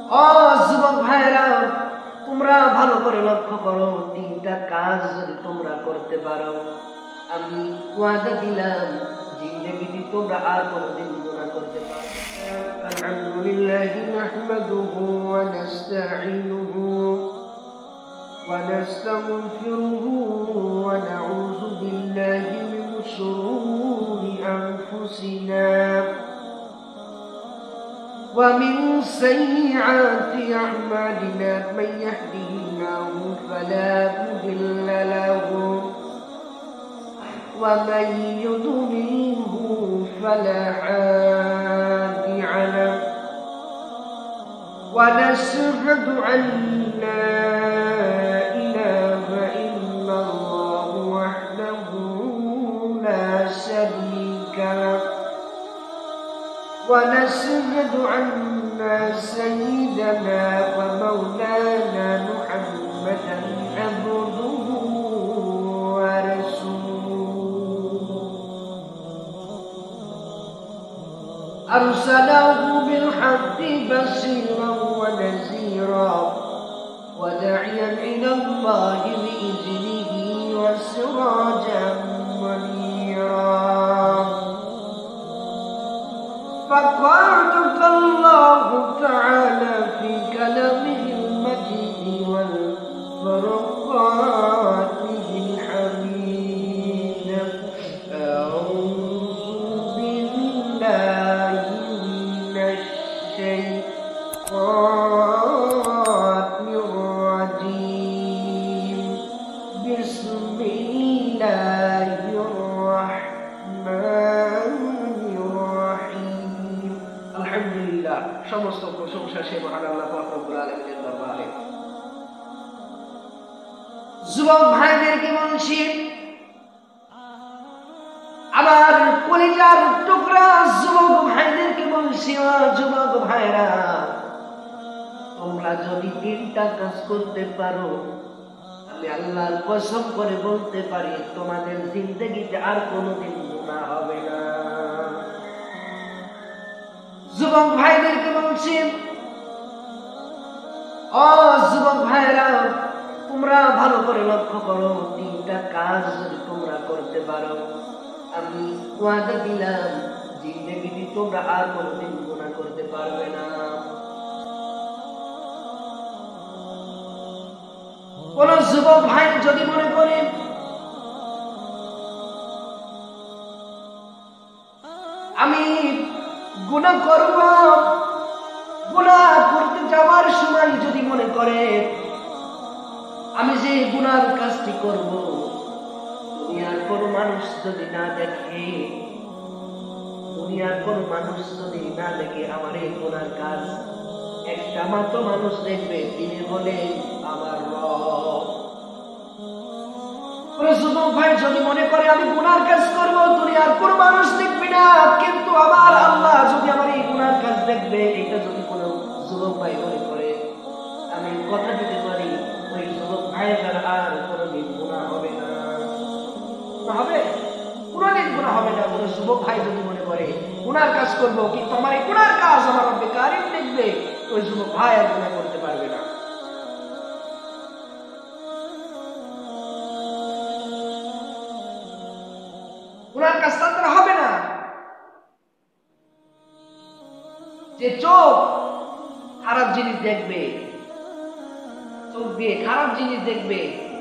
ও যুবক ভাইরা, তোমরা ভালো করে লক্ষ্য করো, তিনটা কাজ যদি তোমরা করতে পারো, আমি ওয়াদা দিলাম জিন্দেগিতে তোমরা আর কোনোদিন গুনাহ করতে পারবে না। আলহামদুলিল্লাহি নাহমাদুহু ওয়া নাস্তাঈনুহু ওয়া নাস্তাগফিরুহু ওয়া নাউযু বিল্লাহি মিন শুরুরি আনফুসিনা ومن سيئات أعمالنا من يهده الله فلا مضل له ومن يضلله فلا هادي له ونشهد أن لا إله إلا الله وحده لا شريك له ونشهد أن سيدنا ومولانا محمدا عبده ورسوله أرسله بالحق بشيرا ونذيرا وداعيا إلى الله بإذنه وسراجا منيرا فقال الله تعالى في كلامه المجيد والفرقانه الحميد أعوذ بالله من الشيطان الرجيم بسم الله الرحمن الرحيم الحمد لله সমস্ত প্রশংসা সেই মহান আল্লাহ পাক রব্বুল আলামিনের দরবারে। যুবক ভাইদেরকে বলছি, আমার কলিজার টুকরা যুবক ভাইদেরকে বলছি, ও যুবক ভাইরা, তোমরা যদি তিনটা কাজ করতে পারো, আমি আল্লাহর কসম করে বলতে পারি তোমাদের জিন্দেগিতে আর কোনোদিন গুনাহ হবে না। যুবক ভাইদেরকে বলছি, ও যুবক ভাইরা, তোমরা ভালো করে লক্ষ্য করো, তিনটা কাজ যদি তোমরা করতে পারো, আমি ওয়াদা দিলাম জিন্দেগিতে তোমরা আর কোনোদিন গুনাহ করতে পারবে না। কোন যুবক ভাই যদি মনে করে আমি গুনাহ করব, গুনাহ করতে যাওয়ার সময় যদি মনে করে আমি যে গুনার কাজটি করব, দুনিয়ার কোন মানুষ যদি না দেখে, দুনিয়ার কোন মানুষ যদি না দেখে আমার এই গুনার কাজ, একটা মাত্র মানুষ দেখবে, তিনি হলেন আমার রব। কোন যুবক ভাই যদি মনে করে আমি গুনার কাজ করব, দুনিয়ার কোন মানুষ দেখবে না, কিন্তু আমার আল্লাহ যদি আমার এই গুনার কাজ দেখবে, এটা যদি কোন যুবক ভাই মনে করে, আমি কথা দিতে পারি ওই যুবক ভাইয়ের আর কোনদিন গুনাহ হবে না। হবে কোনদিন গুনাহ হবে না। কোন যুবক ভাই যদি মনে করে গুনার কাজ করব, কিন্তু আমার এই গুনার কাজ আমার রব্বে কারীম দেখবে, ওই যুবক ভাই আর গুনাহ করতে পারবে না। গুনার কাজ তার হবে না। যে চোখ খারাপ জিনিস দেখবে, চোখ দিয়ে খারাপ জিনিস দেখবে,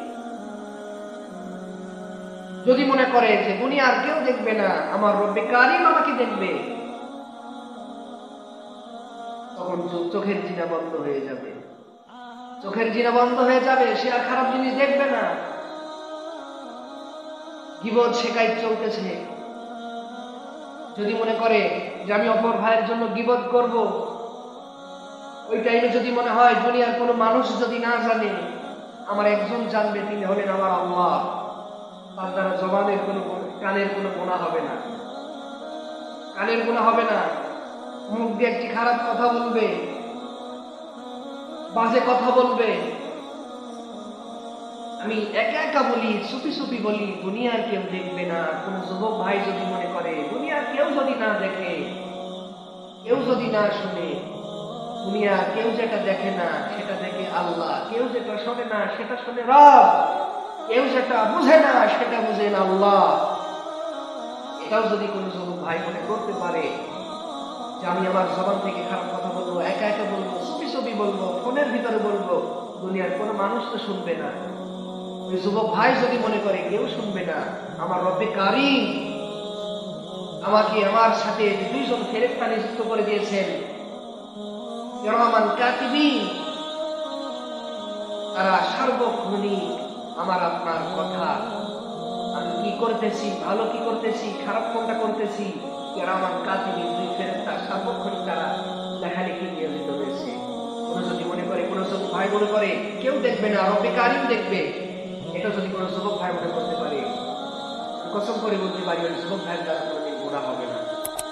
যদি মনে করে যে দুনিয়ার কেউ দেখবে না, আমার রব্বে কারীম আমাকে দেখবে, তখন চোখের জিনা বন্ধ হয়ে যাবে। চোখের জিনা বন্ধ হয়ে যাবে, সে আর খারাপ জিনিস দেখবে না। গীবত শিকায়ত চলতেছে, যদি মনে করে যে আমি অপর ভাইয়ের জন্য গীবত করব, ওই টাইমে যদি মনে হয় দুনিয়ার কোনো মানুষ যদি না জানে, আমার একজন জানবে, তিনি হলেন আমার আল্লাহ, তার দ্বারা জবানের কোনো কানের কোনো গুনাহ হবে না, কানের গুনাহ হবে না। মুখ দিয়ে একটি খারাপ কথা বলবে, বাজে কথা বলবে, আমি একা একা বলি, চুপি চুপি বলি, দুনিয়ার কেউ দেখবে না। কোন যুবক ভাই যদি মনে করে দুনিয়ার কেউ যদি না দেখে, কেউ যদি না শুনে, দুনিয়া কেউ যেটা দেখে না সেটা দেখে আল্লাহ, কেউ যেটা শোনে না সেটা শোনে রব, কেউ যেটা বুঝে না সেটা বুঝেন আল্লাহ। এটাও যদি কোনো যুবক ভাই মনে করতে পারে যে আমি আমার জবান থেকে খারাপ কথা বলবো, একা একা বলবো, ছবি ছবি বলবো, ফোনের ভিতরে বলবো, দুনিয়ার কোনো মানুষ তো শুনবে না, ওই যুবক ভাই যদি মনে করে কেউ শুনবে না, আমার রব্বে কারীম আমাকে আমার সাথে দুইজন ফেরেশতা নিযুক্ত করে দিয়েছেন, কিরামান কাতিবিন, তারা সার্বক্ষণিক আমার আপনার কথা, আমি কি করতেছি, ভালো কি করতেছি, খারাপ কোনটা করতেছি, কিরামান কাতিবিন, দুই ফেরেশতা সার্বক্ষণিক তারা লেখালেখি নিয়োজিত রয়েছে। কোন যদি মনে করে, কোন যুবক ভাই মনে করে কেউ দেখবে না, রব্বে কারীম দেখবে, এটা যদি কোন যুবক ভাই মনে করতে পারে, কসম করে বলতে পারি ওই যুবক ভাইয়ের দ্বারা কোনোদিন গুনাহ হবে না।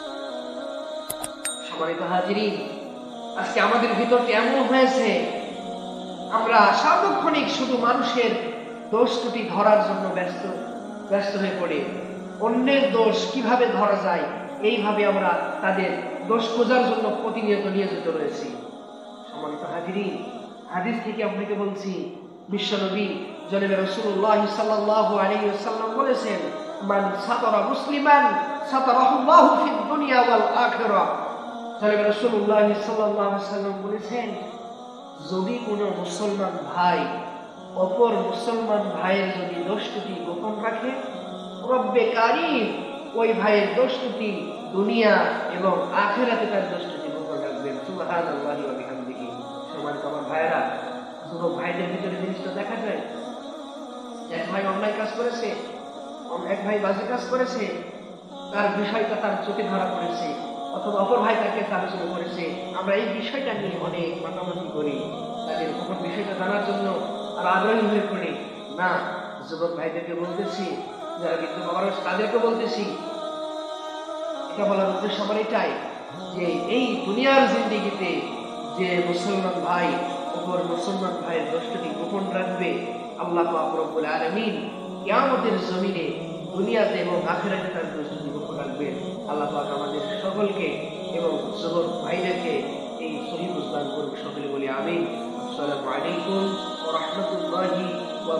সম্মানিত হাজিরিন, আজকে আমাদের ভিতরটা এমন হয়েছে, আমরা সার্বক্ষণিক শুধু মানুষের দোষ ত্রুটি ধরার জন্য ব্যস্ত হয়ে পড়ে, অন্যের দোষ কিভাবে ধরা যায় এইভাবে আমরা তাদের দোষ খোঁজার জন্য প্রতিনিয়ত নিয়োজিত রয়েছি। সম্মানিত হাজিরিন, হাদিস থেকে আপনাকে বলছি, বিশ্বনবী জনাবে রাসূলুল্লাহ সাল্লাল্লাহু আলাইহি ওয়াসাল্লাম বলেছেন, মান সাতারা মুসলিমান সাতারাহুল্লাহু ফিদ দুনিয়া ওয়াল আখিরাহ। জনাবে রাসূলুল্লাহ সাল্লাল্লাহু আলাইহি ওয়াসাল্লাম বলেছেন, যদি কোনো মুসলমান ভাই অপর মুসলমান ভাইয়ের যদি দোষ ত্রুটি গোপন রাখে, রব্বে কারীম ওই ভাইয়ের দোষ ত্রুটি দুনিয়া এবং আখিরাতে তার দোষ ত্রুটি গোপন রাখবেন। সুবহানাল্লাহি ওয়া বিহামদিহি। সম্মানিত আমার ভাইরা, যুবক ভাইদের ভিতরে জিনিসটা দেখা যায়, এক ভাই অন্যায় কাজ করেছে, এক ভাই বাজে কাজ করেছে, তার বিষয়টা তার চোখে ধরা পড়েছে, অথবা অপর ভাই তাকে আলোচনা করেছে, আমরা এই বিষয়টা নিয়ে অনেক মাতামাতি করি, তাদের অপর বিষয়টা জানার জন্য আর আগ্রহী হয়ে পড়ি না। যুবক ভাইদেরকে বলতেছি, যারা কিন্তু মানুষ তাদেরকে বলতেছি, এটা বলার উদ্দেশ্য আমার এটাই যে এই দুনিয়ার জিন্দেগিতে যে মুসলমান ভাই অপর মুসলমান ভাইয়ের দোষটি গোপন রাখবে, আল্লাহ পাক রব্বুল আলামিন কিয়ামতের জমিনে দুনিয়াতে এবং আখিরাতে তার দোষটি গোপন রাখবেন। আল্লাহ পাক আমাদের সকলকে এবং যুবক ভাইদেরকে এই সহিহ বুঝদান করুক। সকলে বলি আমিন। আসসালামু আলাইকুম ওয়া রাহমাতুল্লাহি ওয়া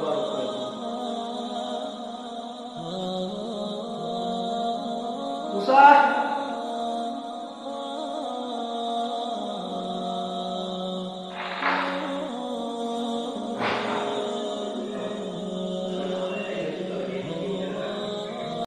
বারাকাতুহু।